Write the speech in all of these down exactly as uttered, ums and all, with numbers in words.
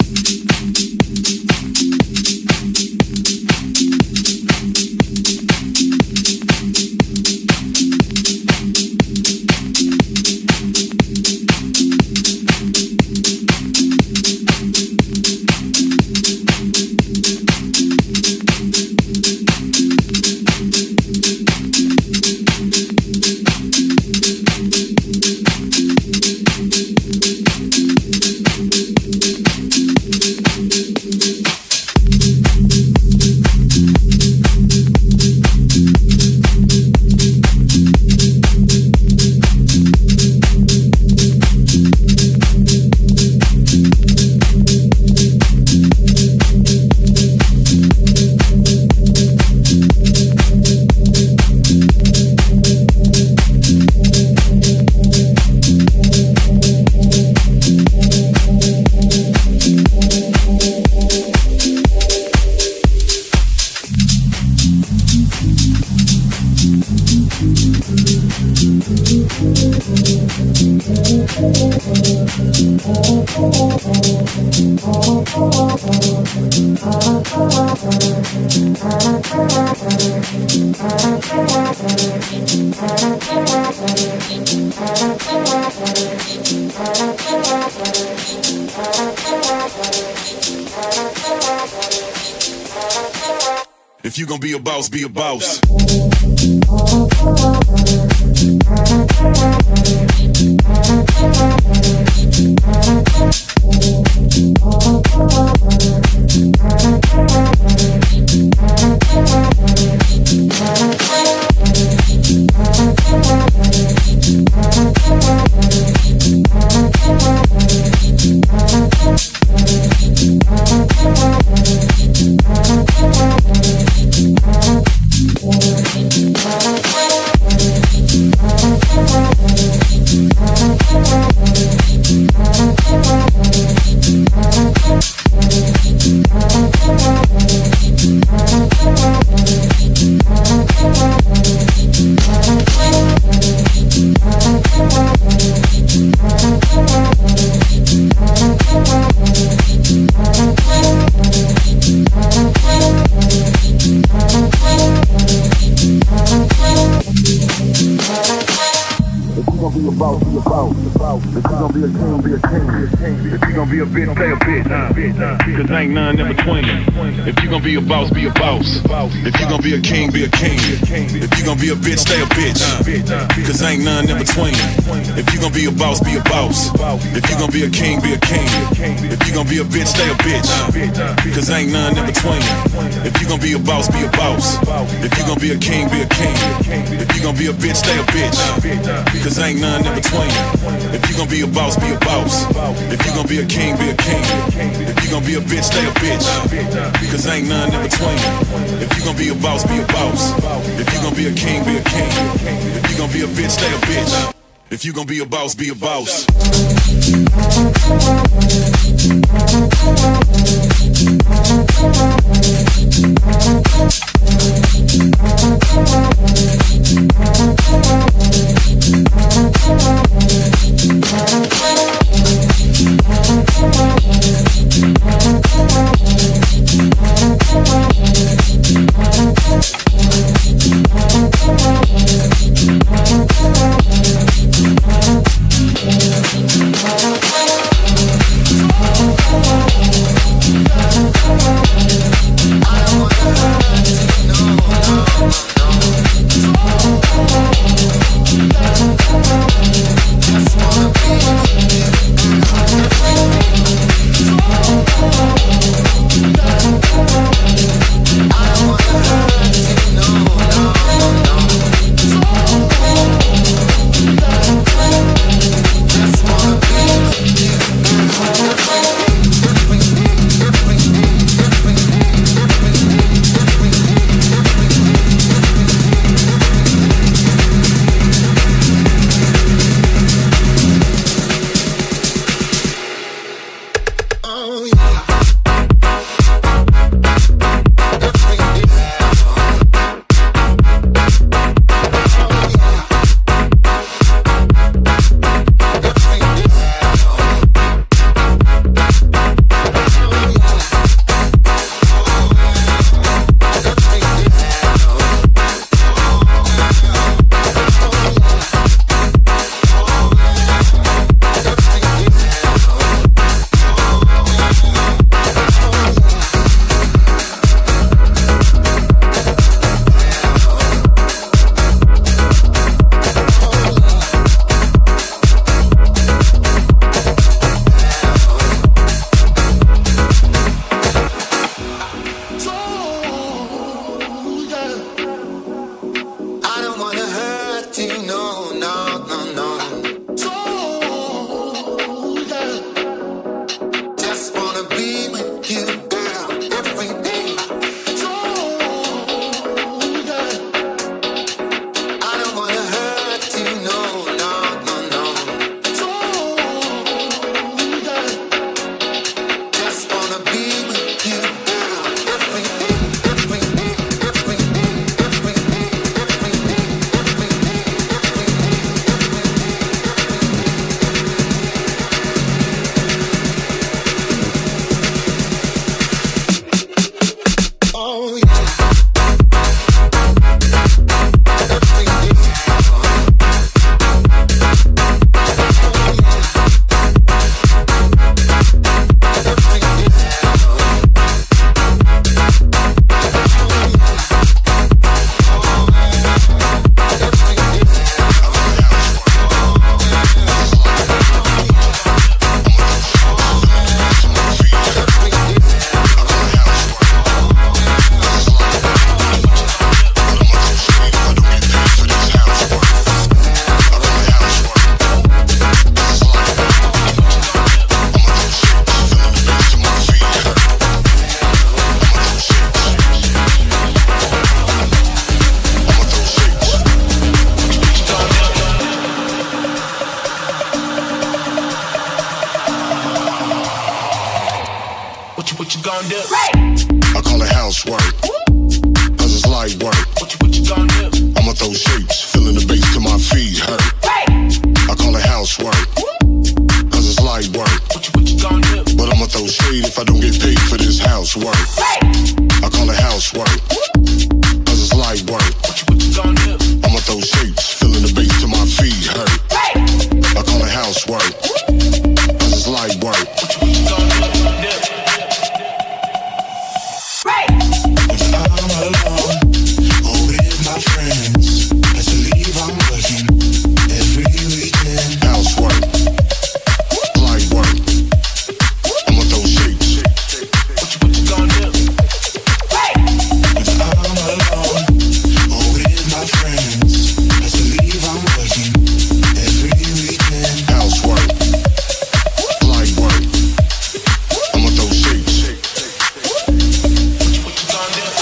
If you gon' be a boss, be a boss. Cause ain't none in between. If you gon' be a boss, be a boss. If you gon' be a king, be a king. If you gon' be a bitch, stay a bitch. Cause ain't none in between. If you gon' be a boss, be a boss. If you gon' be a king, be a king. If you gon' be a bitch, stay a bitch. Cause ain't none in between. If you gon' be a boss, be a boss. If you gon' be a king, be a king. If you gon' be a bitch, stay a bitch. Cause ain't none in between. If you gon' be a boss, be a boss. If you gon' be a king, be a king. If you gon' be a bitch, stay a bitch. Cause ain't none in between. If you gon' be a boss, be a boss. If you gon' be a king, be a king. If you gon' be a bitch, stay a bitch. If you gon' be a boss, be a boss. We'll be right back. What you, what you gonna do? I call it housework, cause it's light work. What you, what you gonna do? I'ma throw shapes, feeling the bass till my feet hurt. I call it housework, cause it's light work. What you, what you gonna do? But I'ma throw shade if I don't get paid for this housework. I call it housework, cause it's light work. What you, what you gonna do? I'ma throw shapes, feeling the bass till my feet hurt. I call it housework, cause it's light work. What you, what you gonna do? I'm alone, or with my friends. I believe I'm working every weekend. Housework, light work. I'ma throw shapes. What you, what you gonna do? I'm alone, or with my friends. I believe I'm working every weekend. Housework, light work. I'ma throw shapes. What you, what you gonna do?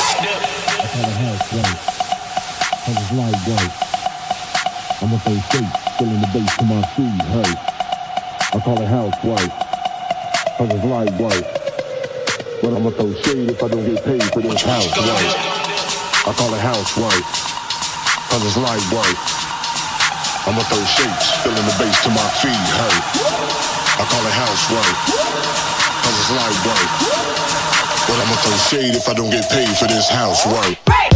Cause it's light work. I'ma throw shapes, feeling the bass to my feet hurt. I call it housework, cause it's light work. But I'ma throw shade if I don't get paid for this housework. I call it housework, cause it's light work. I'ma throw shapes, feeling the bass to my feet hurt. I call it housework, cause it's light work. But I'ma throw shade if I don't get paid for this housework.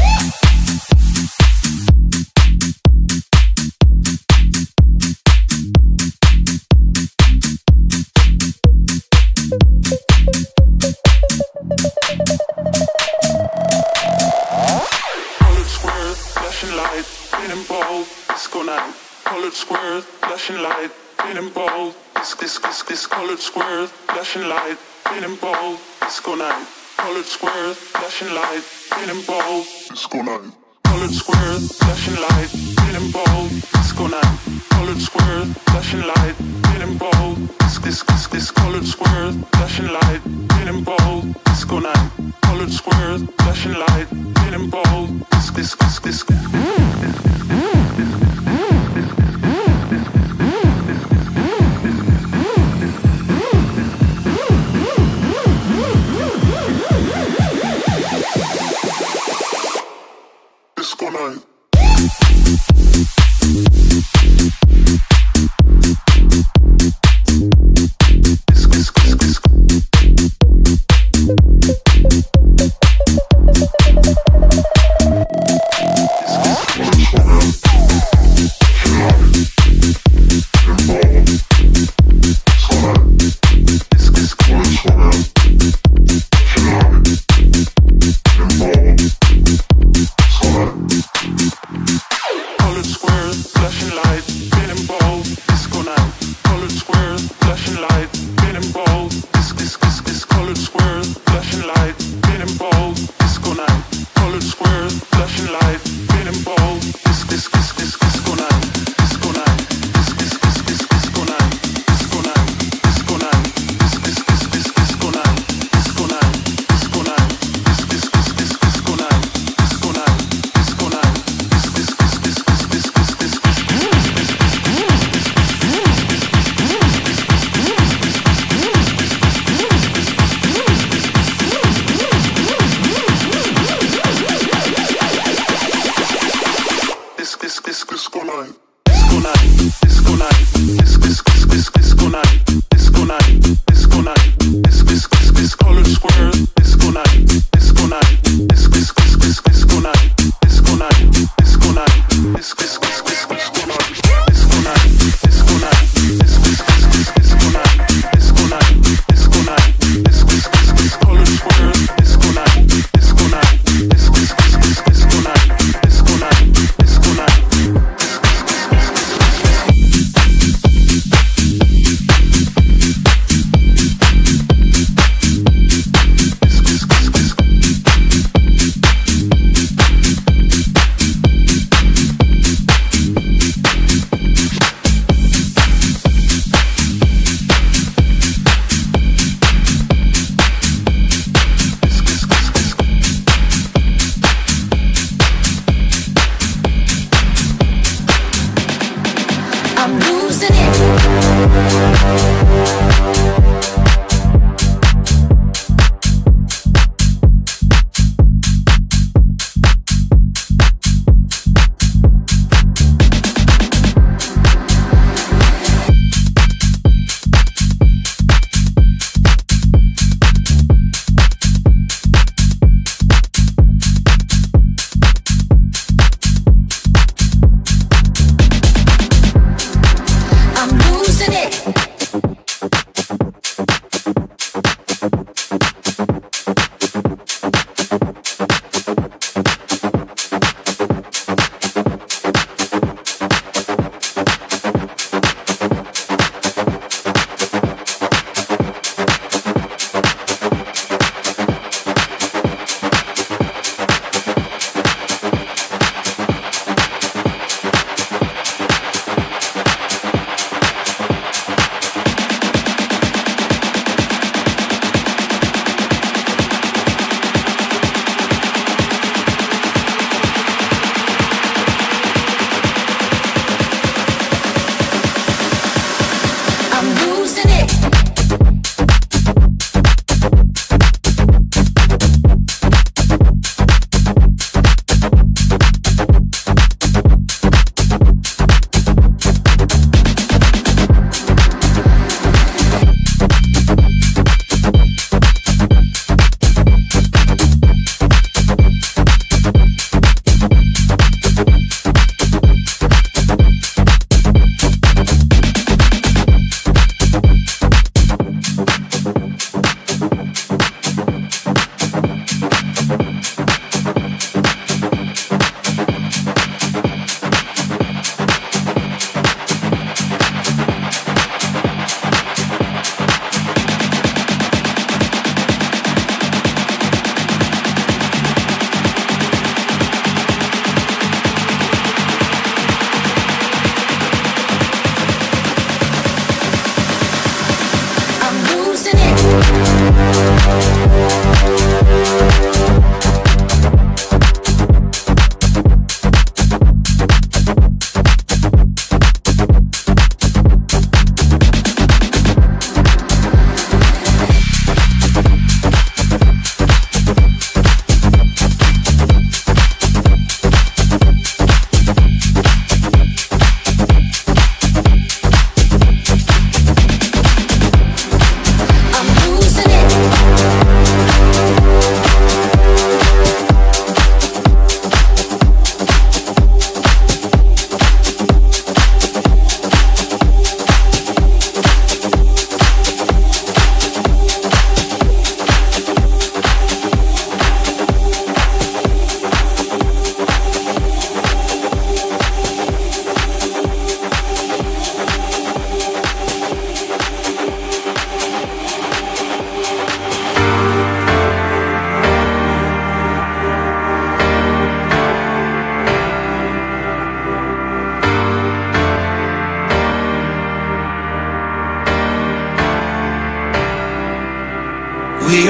Colored squares, flashing light, feeling bold. This, this, this, this. Colored squares, flashing light, feeling bold. Disco night. Colored squares, flashing light, feeling bold. Disco night. Colored squares, flashing light, feeling bold. Disco night. Colored squares, flashing light, feeling bold. This, this, this, this. Colored squares, flashing light, feeling bold. Disco night. Colored squares, flashing light, feeling bold. This, this, this, this, this. Disco night. Disco.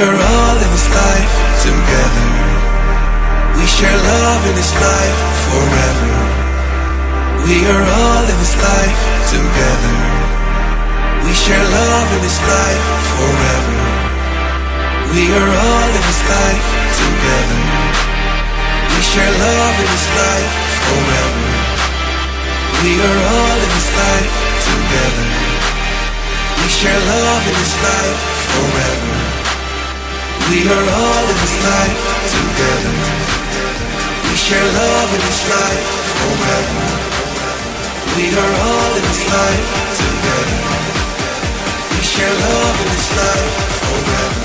are all in this life together. We share love in this life forever. We are all in this life together. We share love in this life forever. We are all in this life together. We share love in this life forever. We are all in this life together. We share love in this life forever. We are all in this life together. We share love in this life forever. We are all in this life together. We share love in this life forever.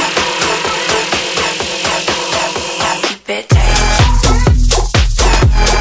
Keep it tight.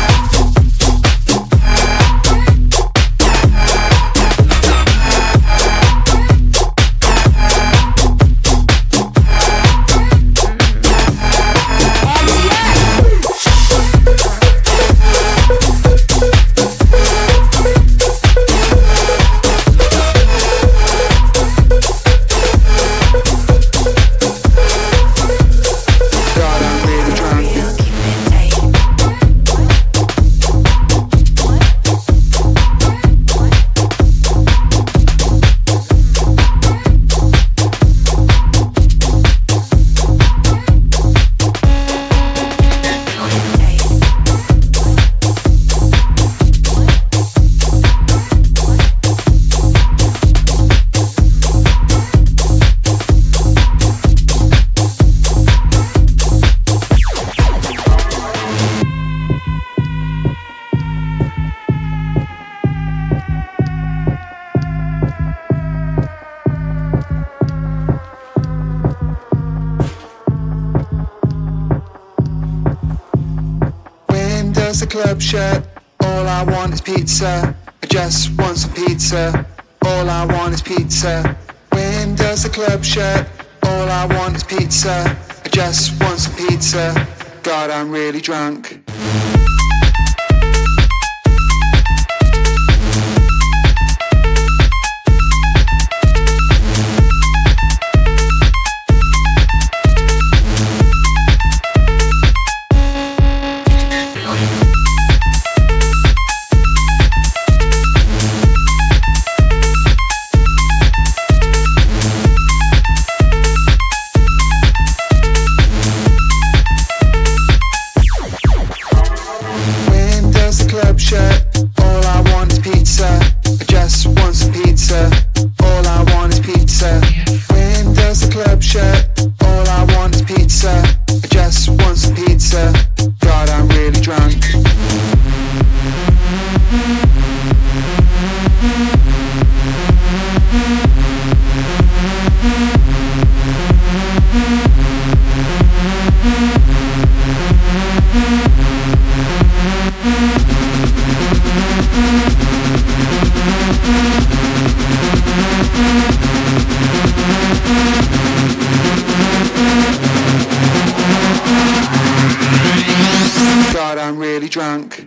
does the club shut? All I want is pizza. I just want some pizza. All I want is pizza. When does the club shut? All I want is pizza. I just want some pizza. God, I'm really drunk. God, I'm really drunk.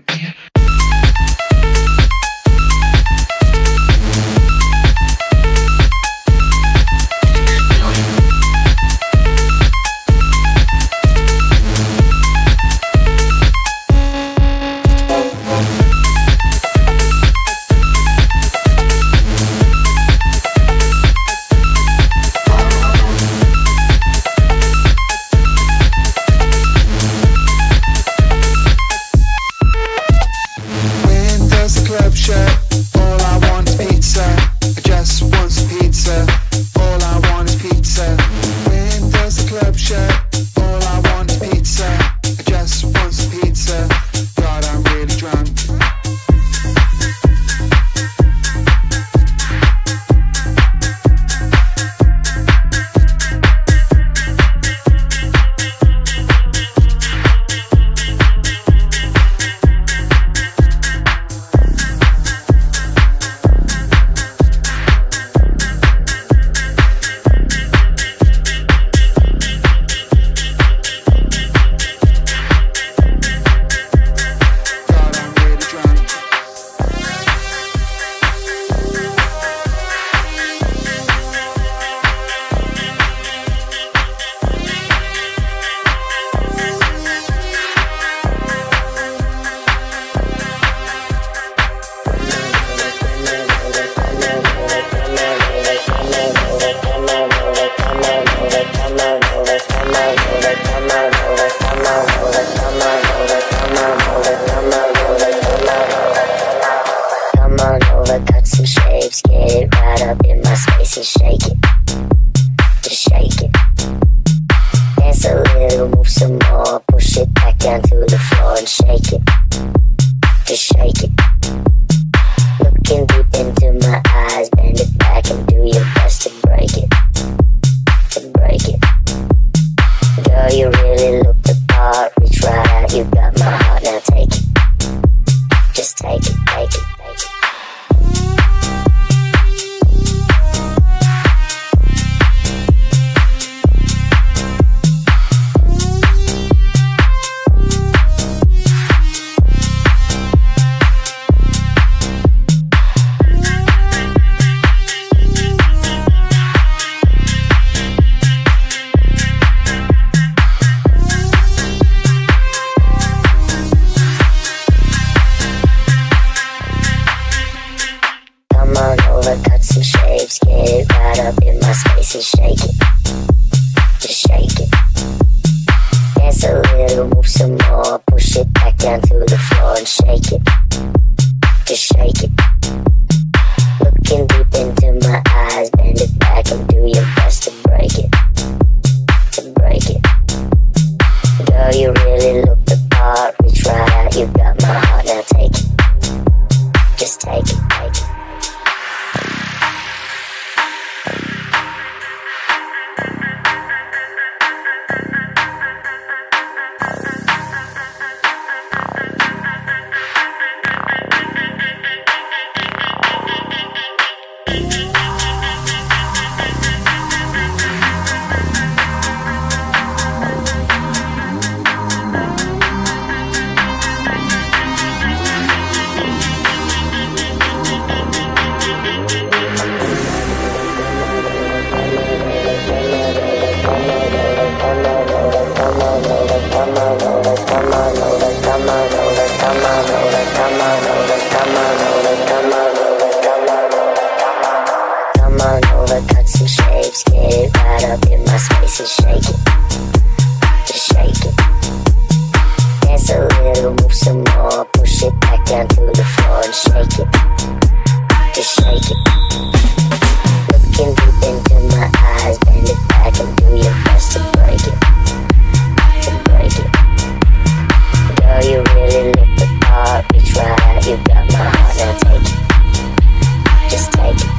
right up in my space and shake it. Just shake it. Dance a little, move some more. Push it back down to the floor and shake it. Just shake it. Looking deep into my eyes, bend it back and do your best to break it. To break it. Girl, you really lit the bar. Reach right out, you got my heart, now take it. Just take it, take it.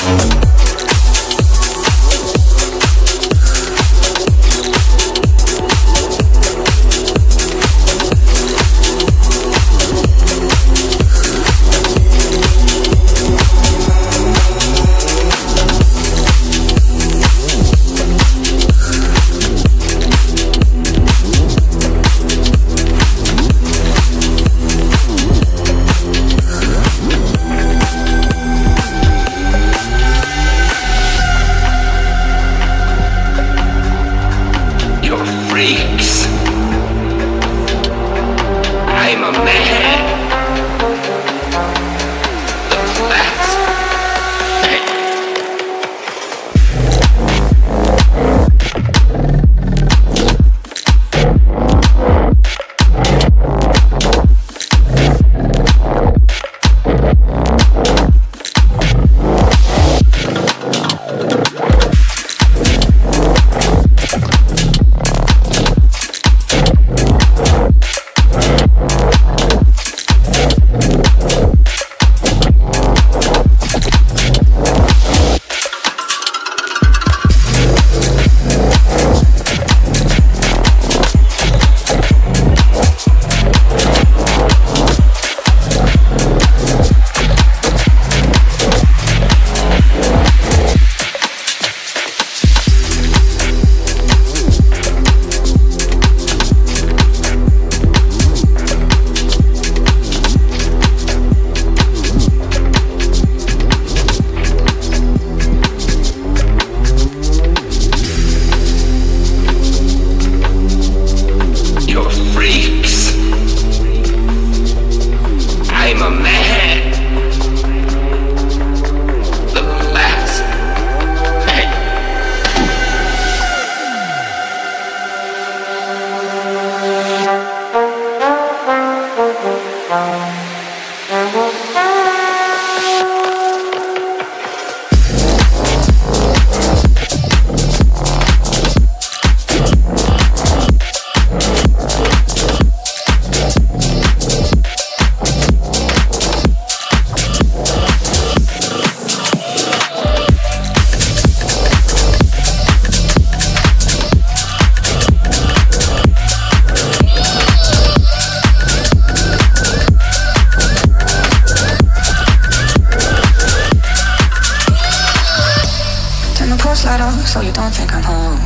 so you don't think I'm home.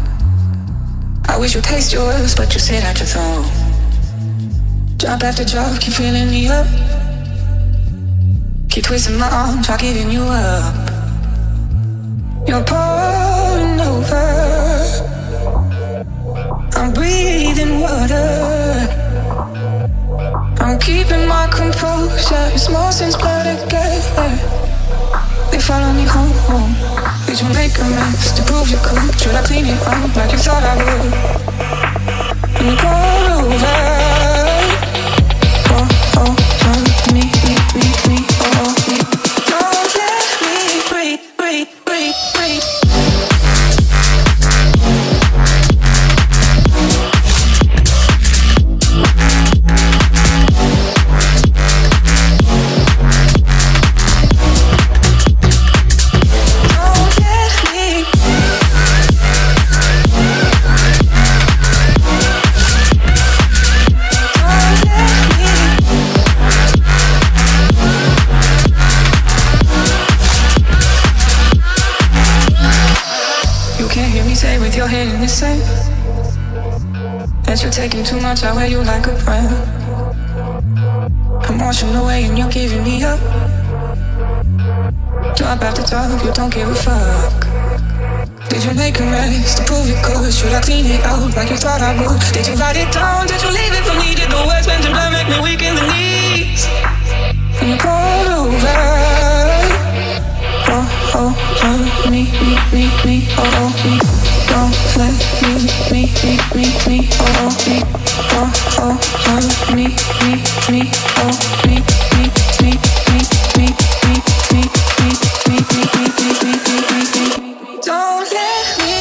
I wish you taste yours, but you sit at your throne. Drop after drop, keep filling me up. Keep twisting my arm, try giving you up. You're pouring over. I'm breathing water. I'm keeping my composure. It's more since blood together. They follow me home. Did you make a mess to prove you could? Should I clean it up like you thought I would? And you pour over. Oh, oh, oh, me, me, me, me, oh, oh, me. Don't let me breathe, breathe, breathe, breathe. With your head in the sand, that you're taking too much, I wear you like a brand. I'm washing away and you're giving me up. Drop after drop, you don't give a fuck. Did you make a mess to prove you could? Should I clean it out like you thought I would? Did you write it down? Did you leave it for me? Did the words meant to blood make me weak in the knees? And you called over. Oh, oh, oh, me, me, me, me, oh, oh, me. Don't let me, me, me, me, me, oh, oh, me. Oh, oh, oh, me, me, me, oh, me, me, me, me, me, me, me, me, me, me, me, me, me, me. Don't let me.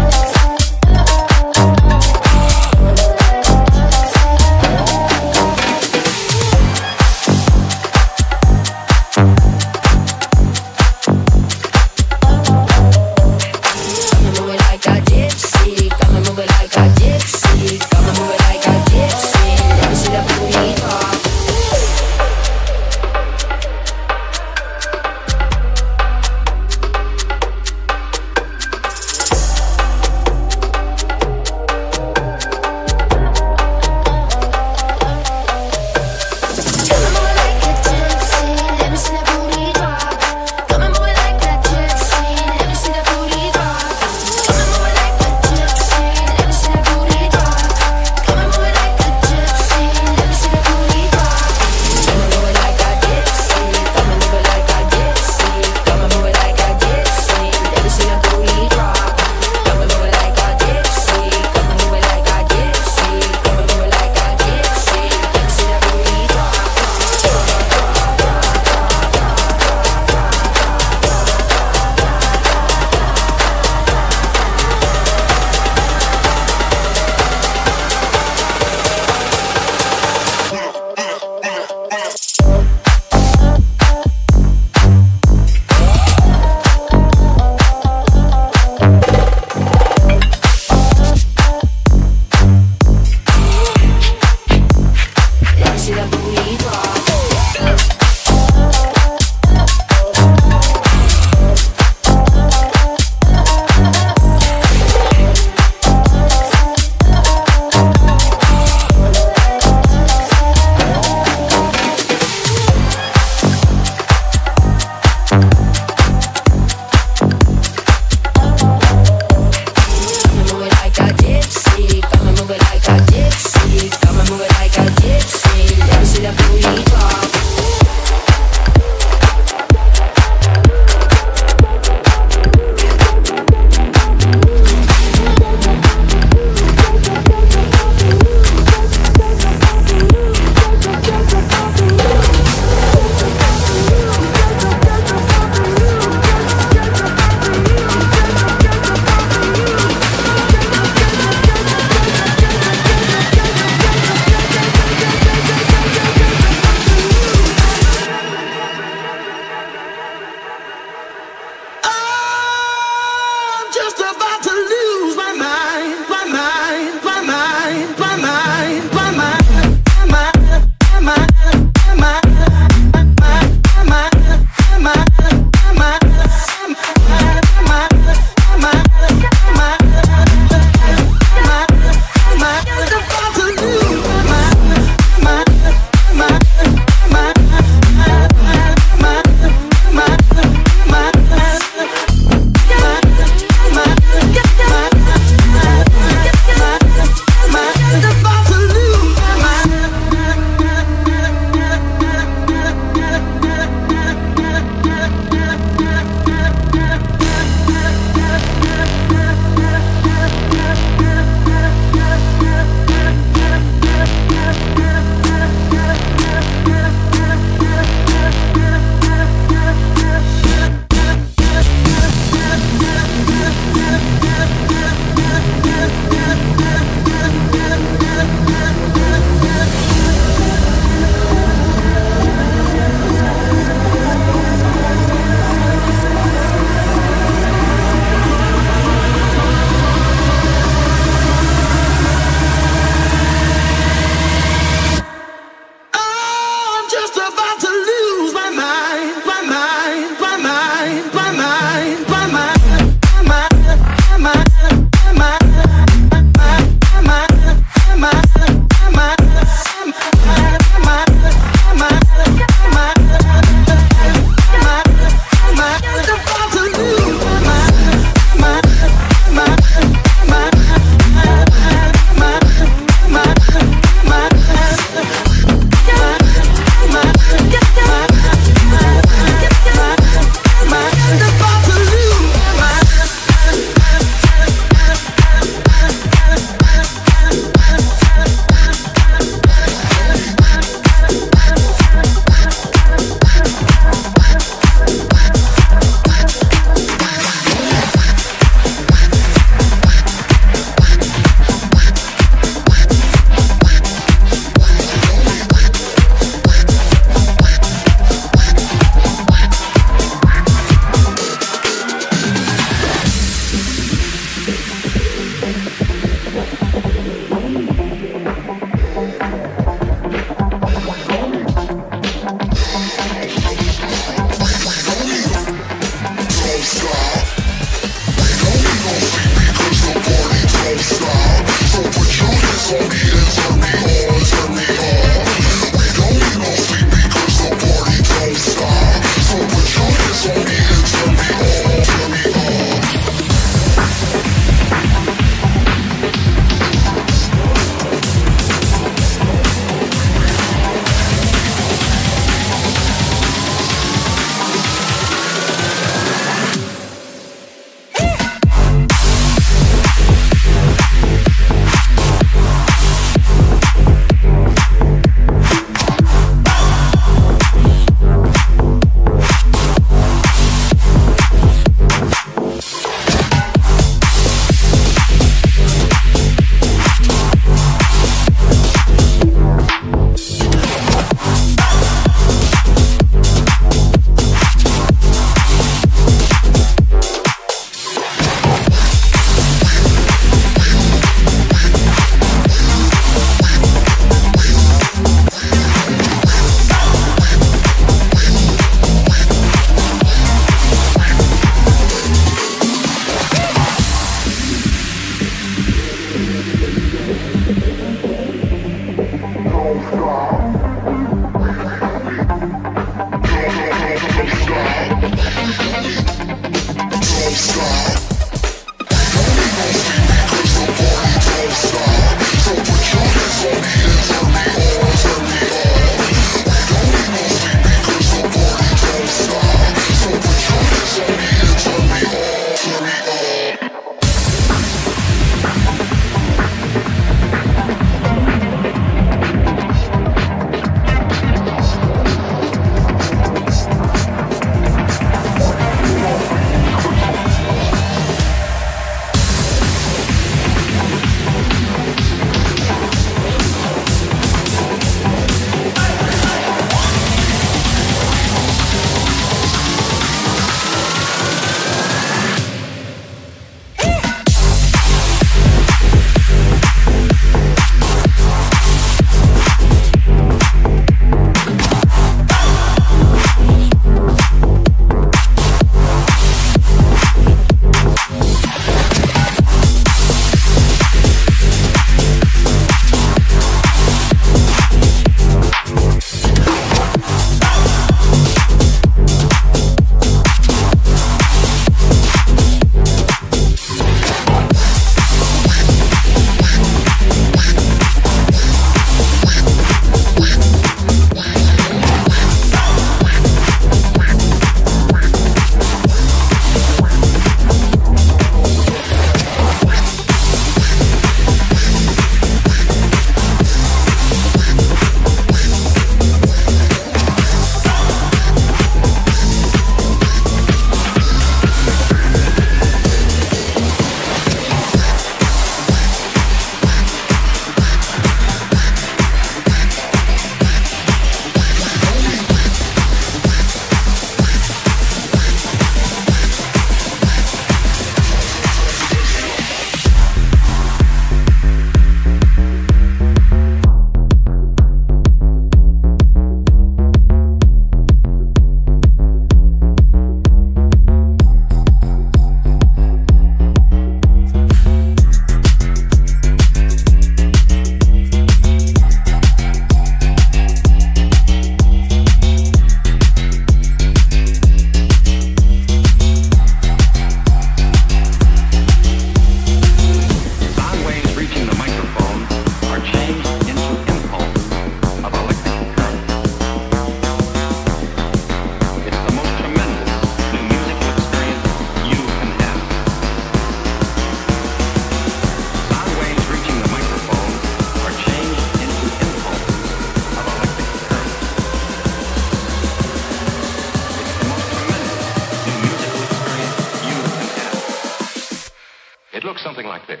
looks something like this.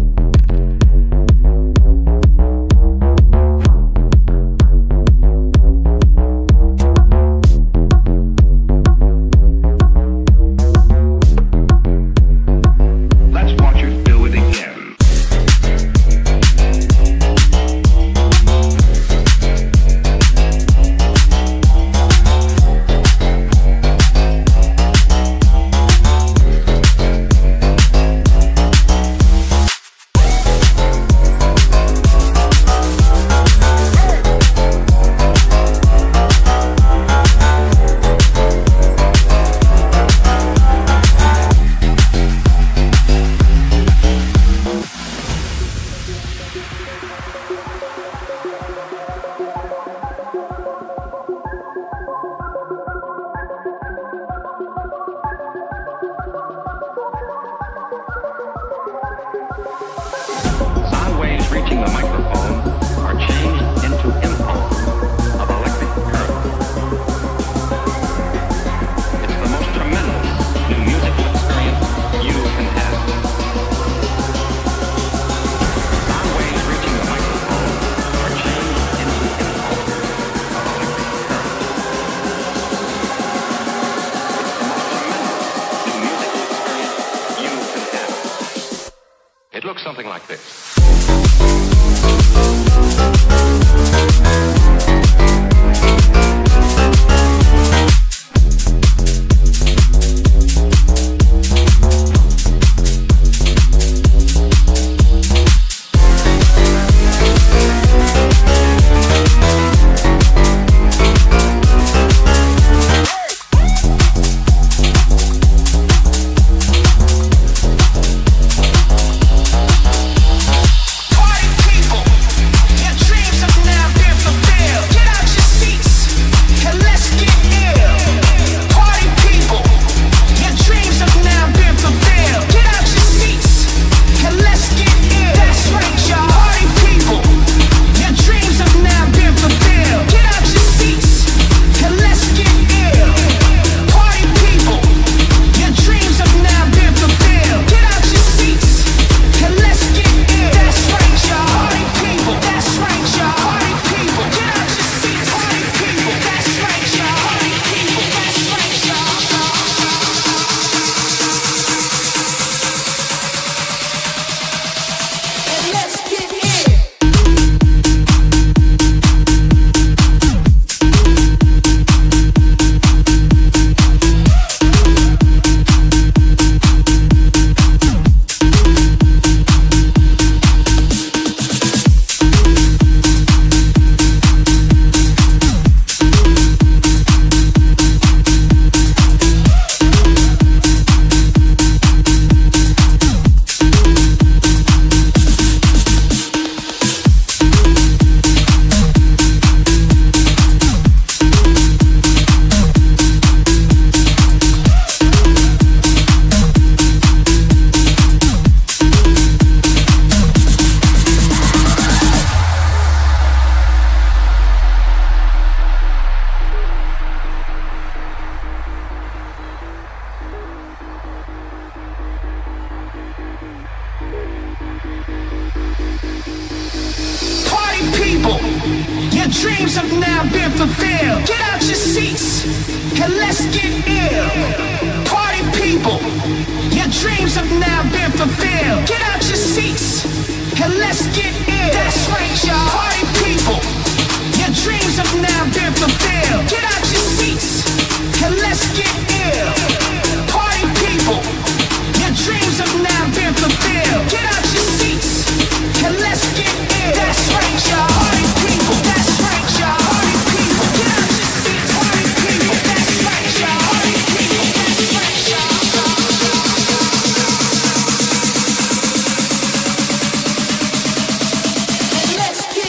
reaching the microphone are changed into impulses of electric current. It's the most tremendous new musical experience you can have. Sound waves reaching the microphone are changed into impulses of electric current. It's the most tremendous new musical experience you can have. It looks something like this. Let's get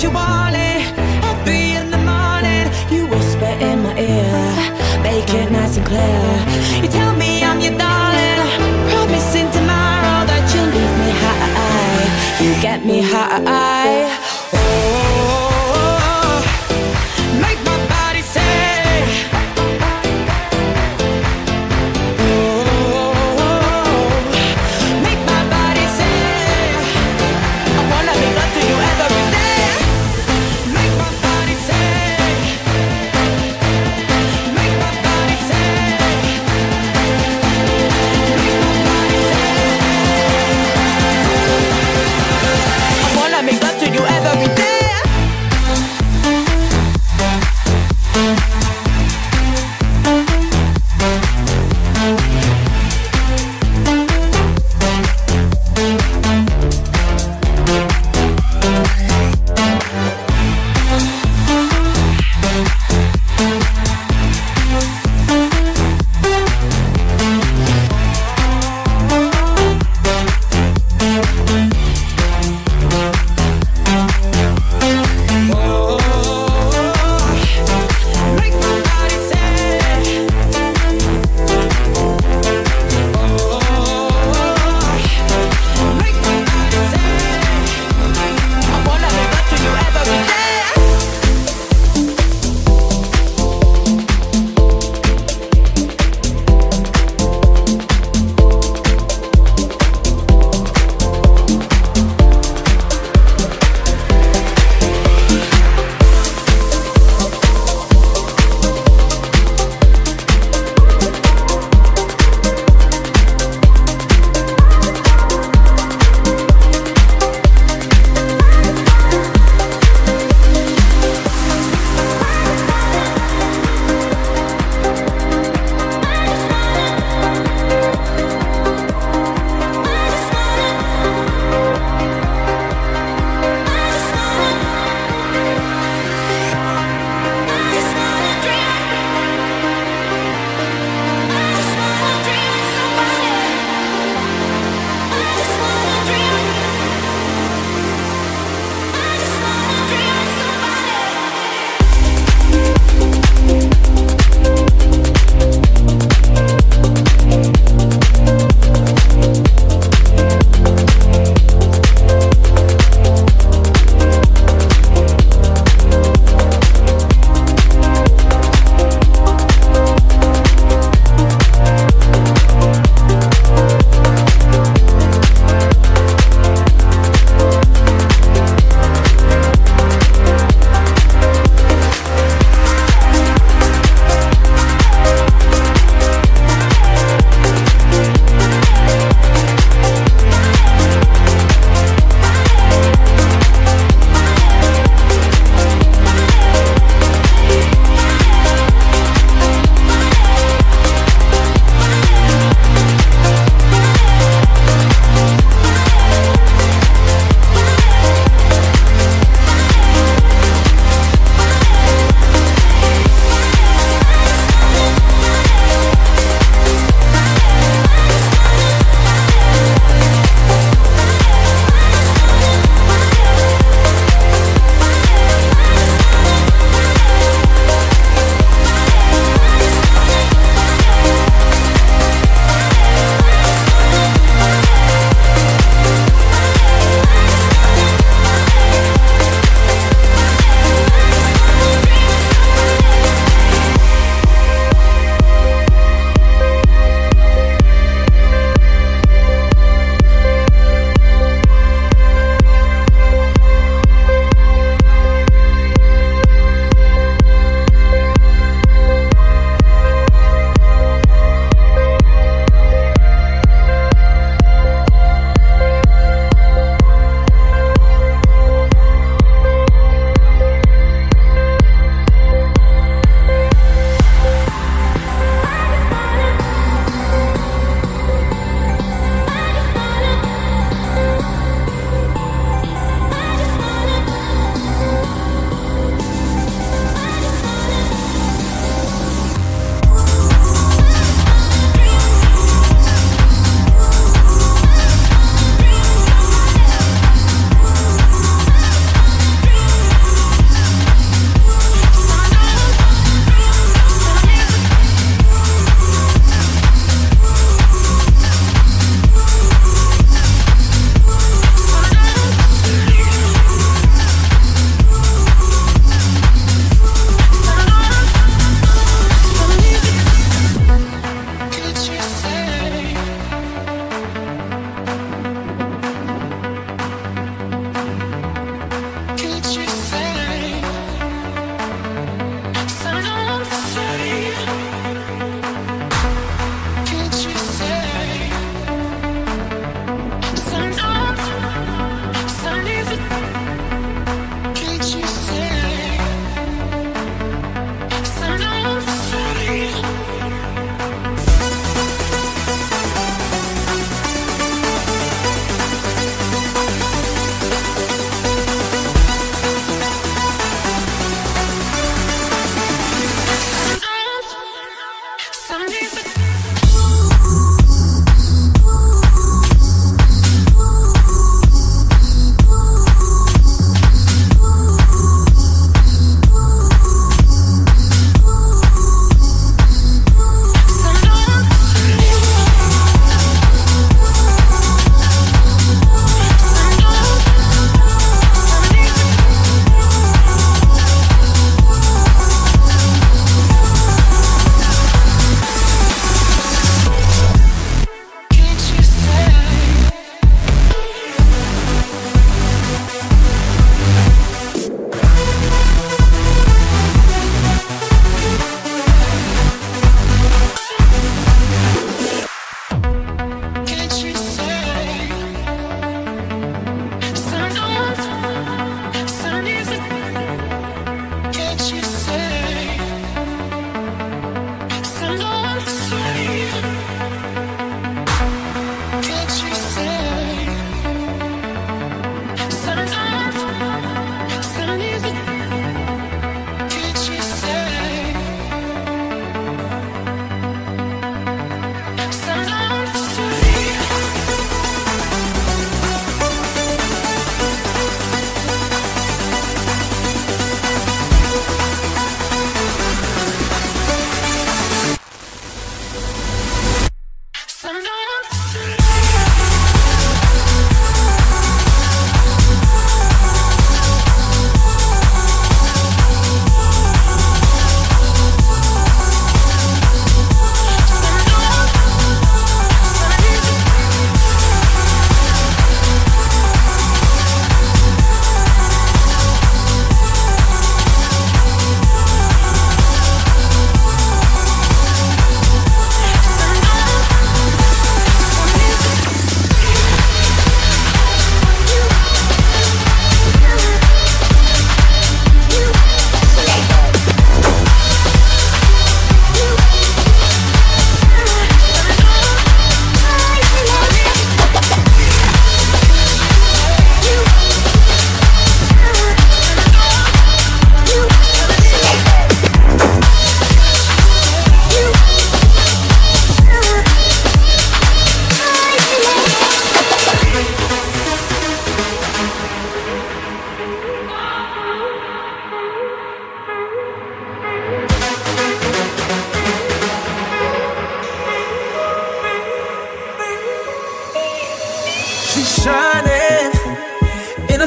you want it. At three in the morning, you whisper in my ear, make it nice and clear. You tell me I'm your darling, promising tomorrow that you'll leave me high. You get me high. Oh, make my body say. Oh, make my body say. I wanna make love to you every day. Make my body say. Make my body say. Make my body say. I wanna make love to you every day.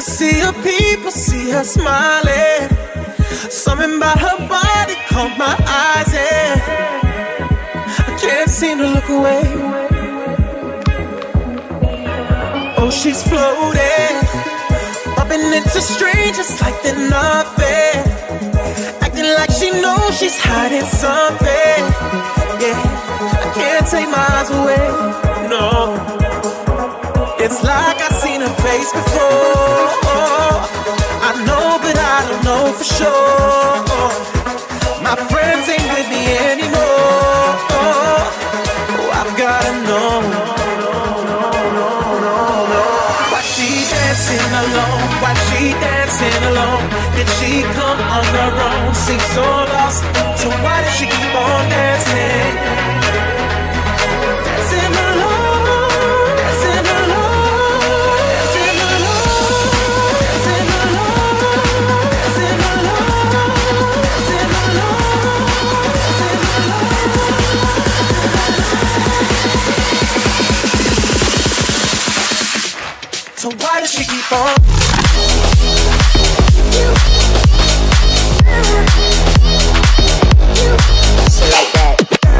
a sea of people, see her smiling. Something about her body caught my eyes, and I can't seem to look away. Oh, she's floating, bumping into strangers like they're nothing, acting like she knows she's hiding something. Yeah, I can't take my eyes away, no. It's like I've seen her face before. I know, but I don't know for sure. My friends ain't with me anymore. Oh, I've gotta know. Why she dancing alone? Why she dancing alone? Did she come on her own? Seems so lost. So why does she keep on dancing? Dancing alone, dancing alone, dancing alone, dancing alone, dancing alone, dancing alone. So why does she keep on? So like that.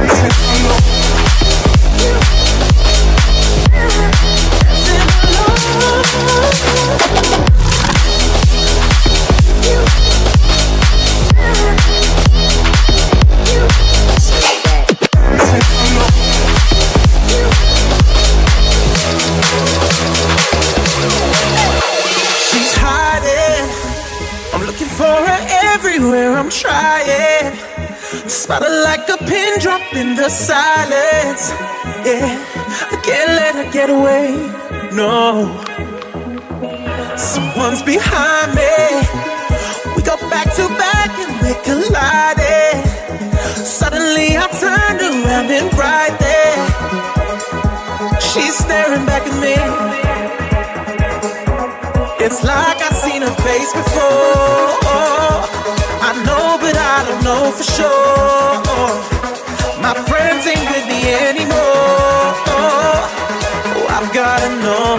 She's hiding. I'm looking for her everywhere. I'm trying. Spot her like a pin drop in the silence. Yeah, I can't let her get away. No, someone's behind me. We go back to back and we're colliding. Suddenly I turned around and right there, she's staring back at me. It's like I've seen her face before. I know, but I don't know for sure. My friends ain't with me anymore. Oh, I've gotta know.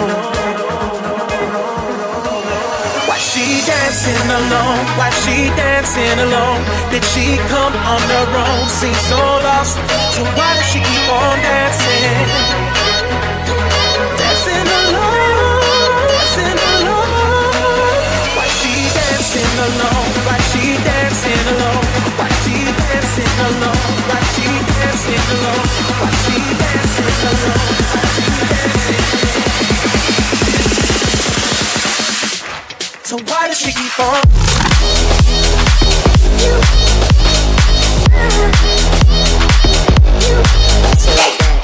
Why she dancing alone? Why she dancing alone? Did she come on her own? Seems so lost. So why does she keep on dancing? Dancing alone, dancing alone. Why she dancing alone? Why she dancing alone? Why she dancing alone? Why she dancing alone? Why she dancing alone? Why she dancing alone? So why does she keep on? So like that.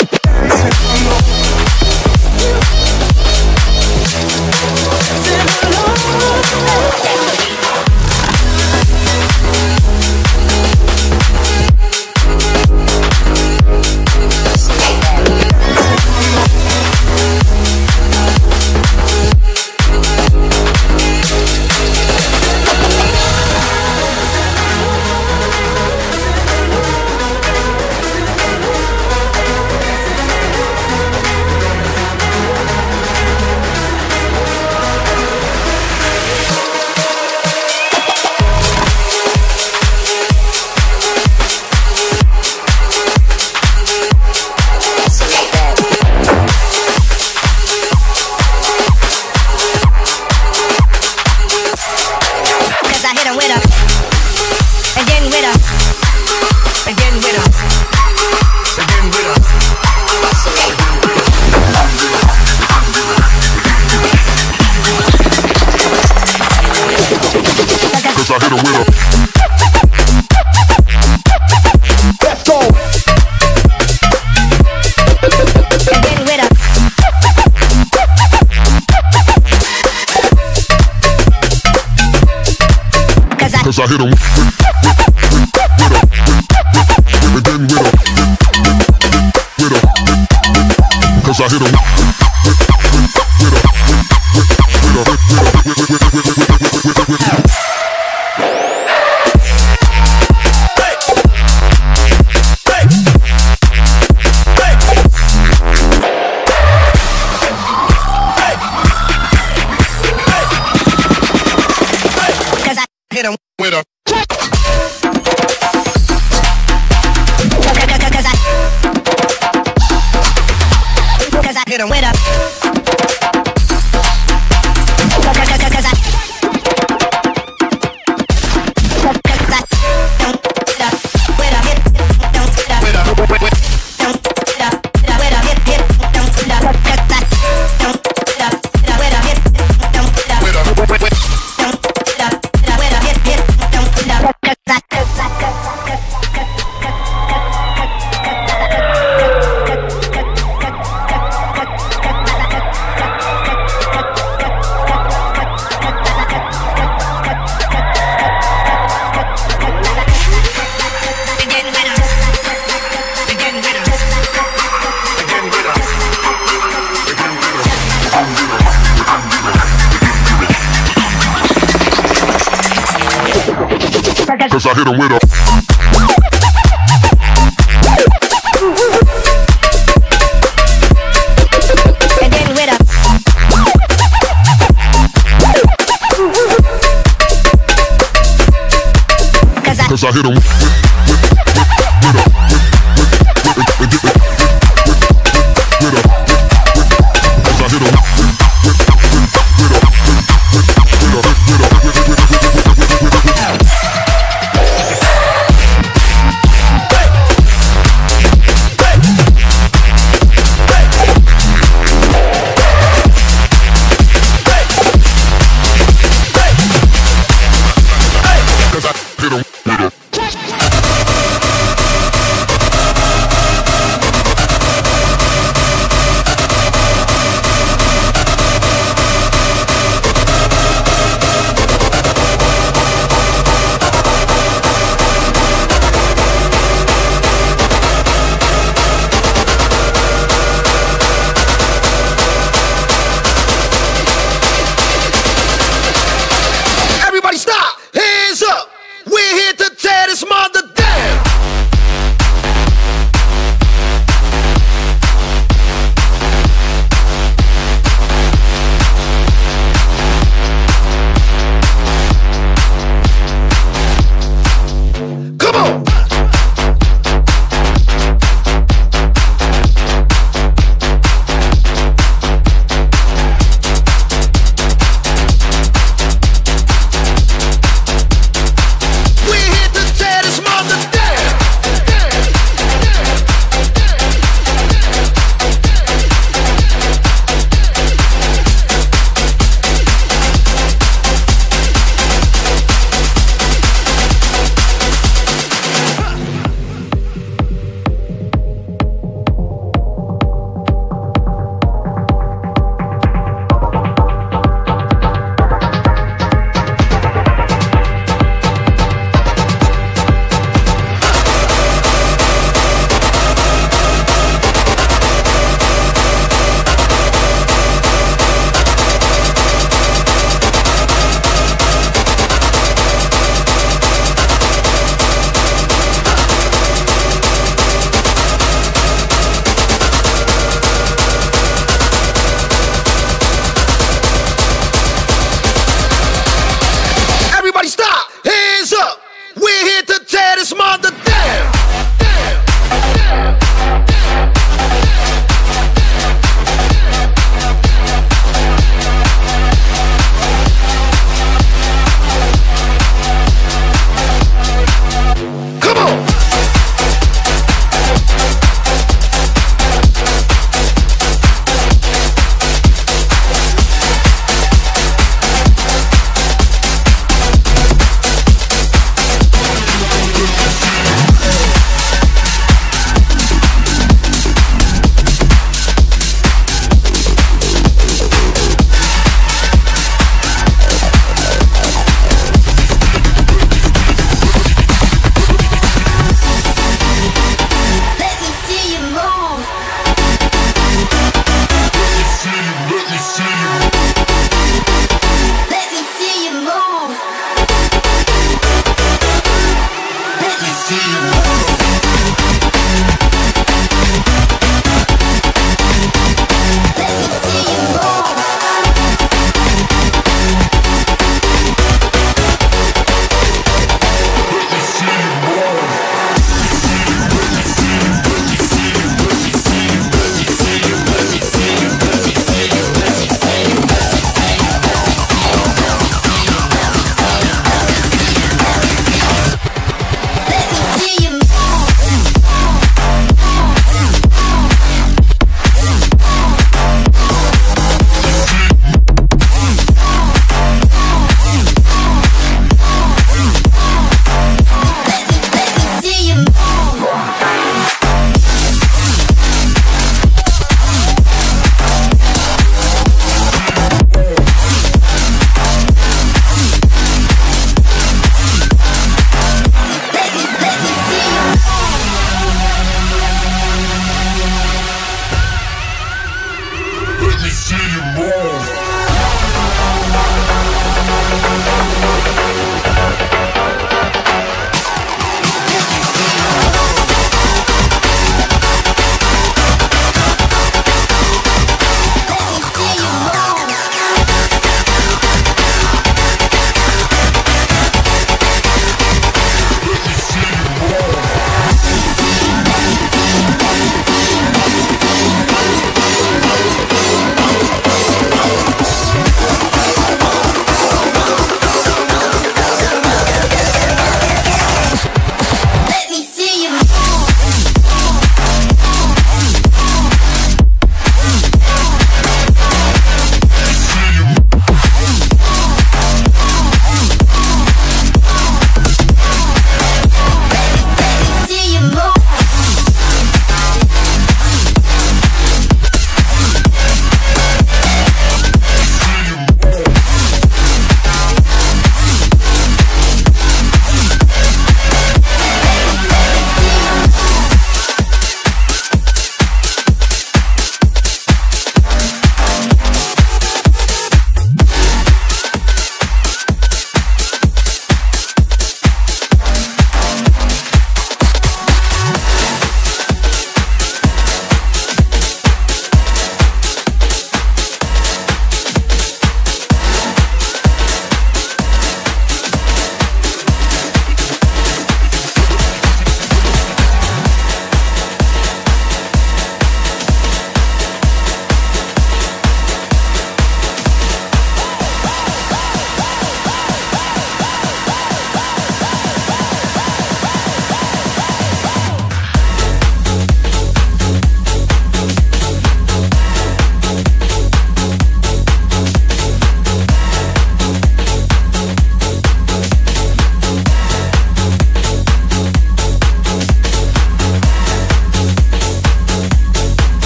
I hit him with, with, with, with, with, with, with, with, with, with, with, with, cause I hit him with, with, with, with, with, with, with, with, with, with, with, with, with, with, with, with. with him, with him. Cause I hit him with a Cause I hit him with Hit him with a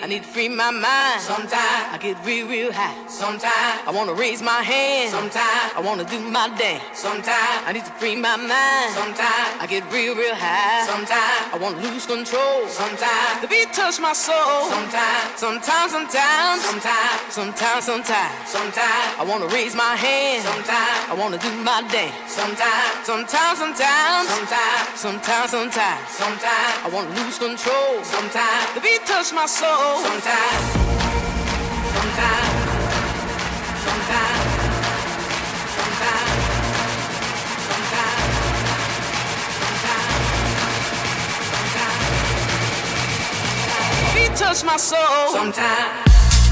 I need to free my mind. Sometimes I get real, real high. Sometimes I wanna raise my hand. Sometimes I wanna do my dance. Sometimes I need to free my mind. Sometimes I get real, real high. Sometimes I wanna lose control. Sometimes the beat touch my soul. Sometimes, sometimes, sometimes, sometimes, sometimes, sometimes, sometimes I wanna raise my hand. Sometimes I wanna do my dance. Sometimes, sometimes, sometimes, sometimes, sometimes, sometimes, sometimes I wanna lose control. Sometimes the beat touch my soul. Sometimes, sometimes, sometimes, sometimes, sometimes, sometimes, sometimes, beat touch my soul. Sometimes.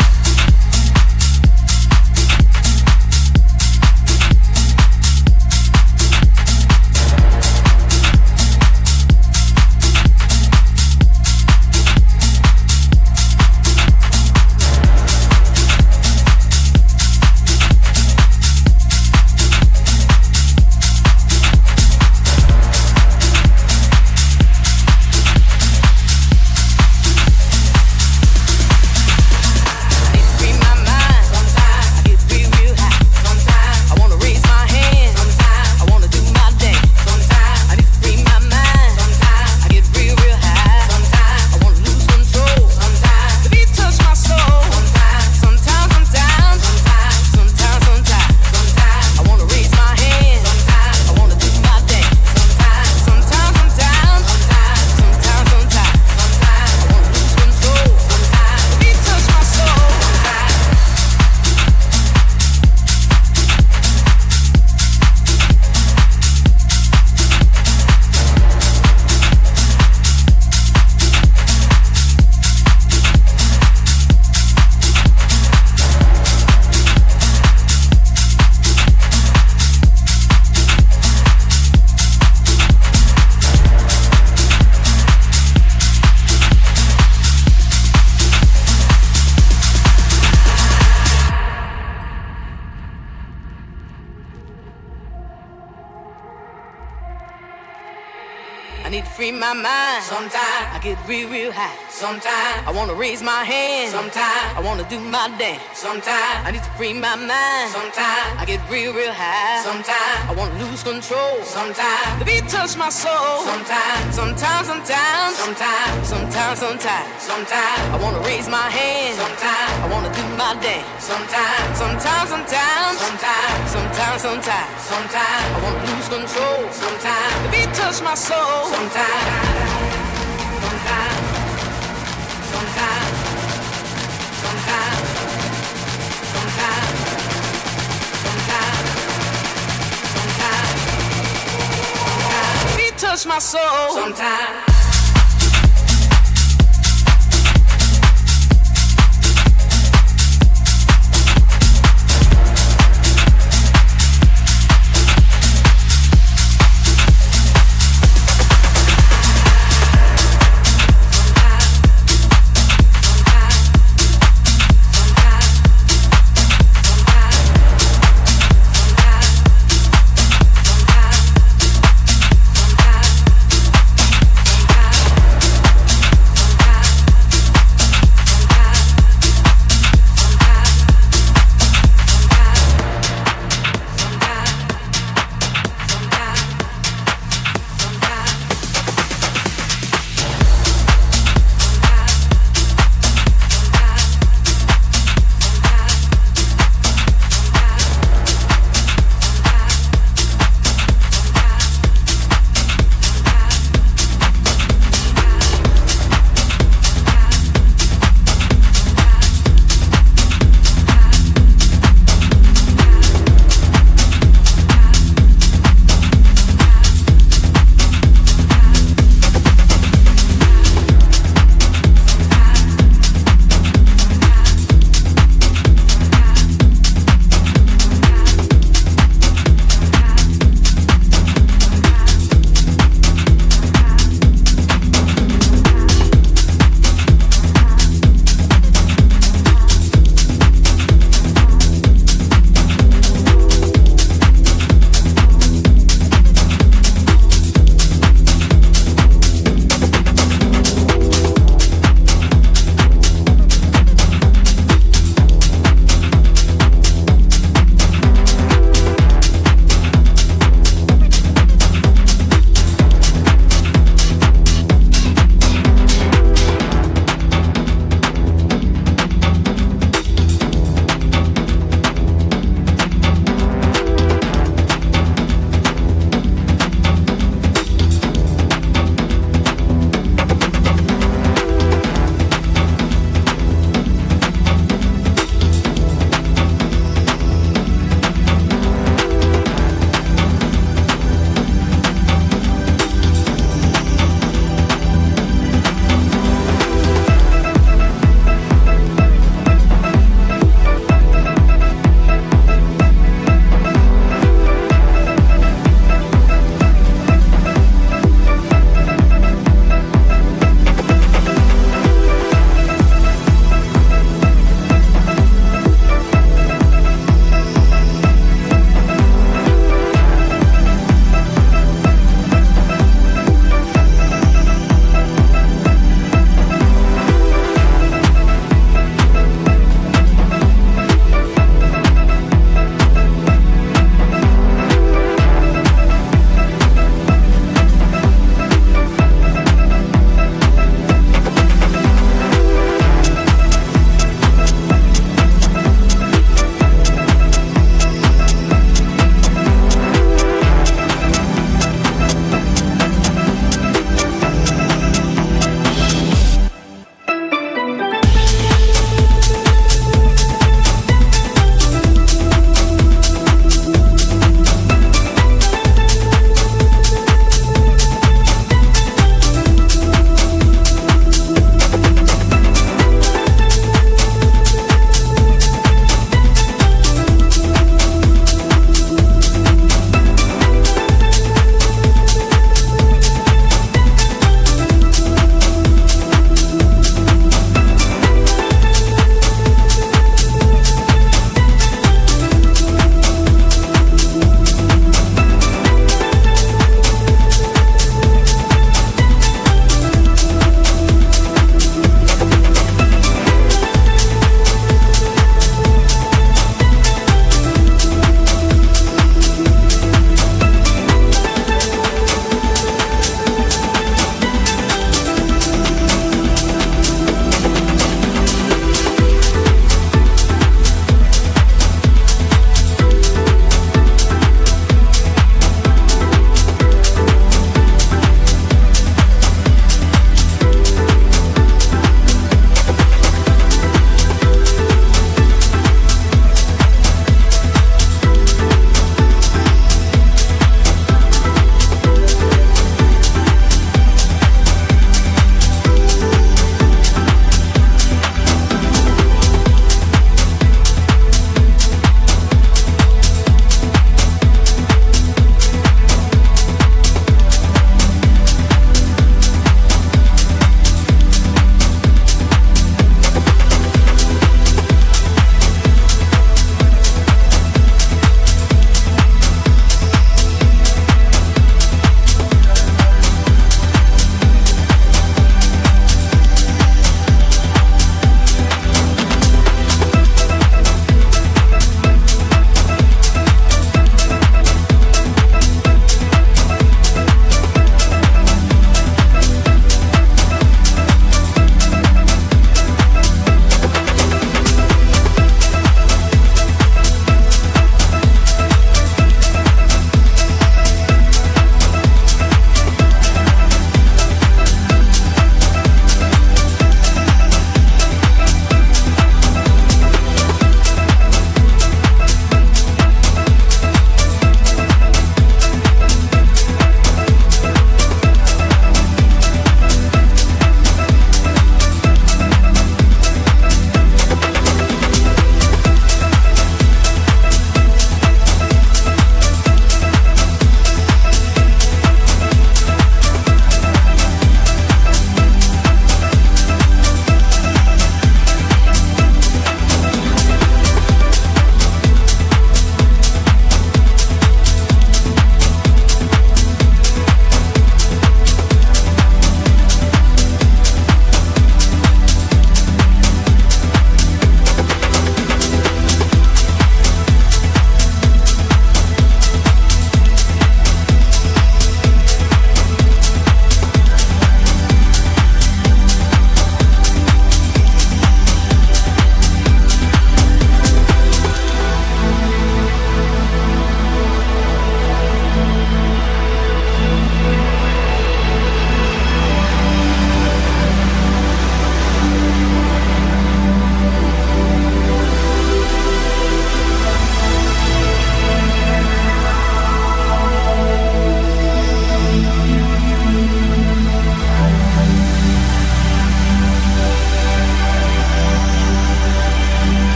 I need to free my mind. Sometimes I get real, real high. Sometimes I wanna raise my hand. Sometimes I wanna do my dance. Sometimes I need to free my mind. Sometimes I get real, real high. Sometimes I wanna lose control. Sometimes the beat touch my soul. Sometimes, sometimes, sometimes, sometimes, sometimes, sometimes, sometimes I wanna raise my hand. Sometimes I wanna do my dance. Sometimes, sometimes, sometimes, sometimes, sometimes, sometimes, sometimes I wanna lose control. Sometimes the beat touch my soul. Sometimes, sometimes, sometimes, sometimes, sometimes, sometimes, sometimes, sometimes, beat touch my soul. Sometimes.